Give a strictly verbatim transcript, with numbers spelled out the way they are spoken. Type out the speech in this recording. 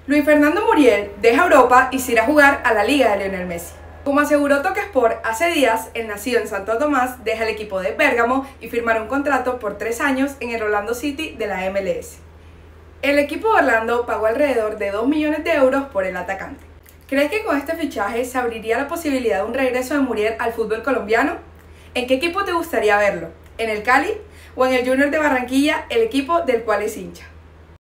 Luis Fernando Muriel deja Europa y se irá a jugar a la Liga de Lionel Messi. Como aseguró Talksport hace días, el nacido en Santo Tomás deja el equipo de Bérgamo y firmará un contrato por tres años en el Orlando City de la M L S. El equipo de Orlando pagó alrededor de dos millones de euros por el atacante. ¿Crees que con este fichaje se abriría la posibilidad de un regreso de Muriel al fútbol colombiano? ¿En qué equipo te gustaría verlo? ¿En el Cali o en el Junior de Barranquilla, el equipo del cual es hincha?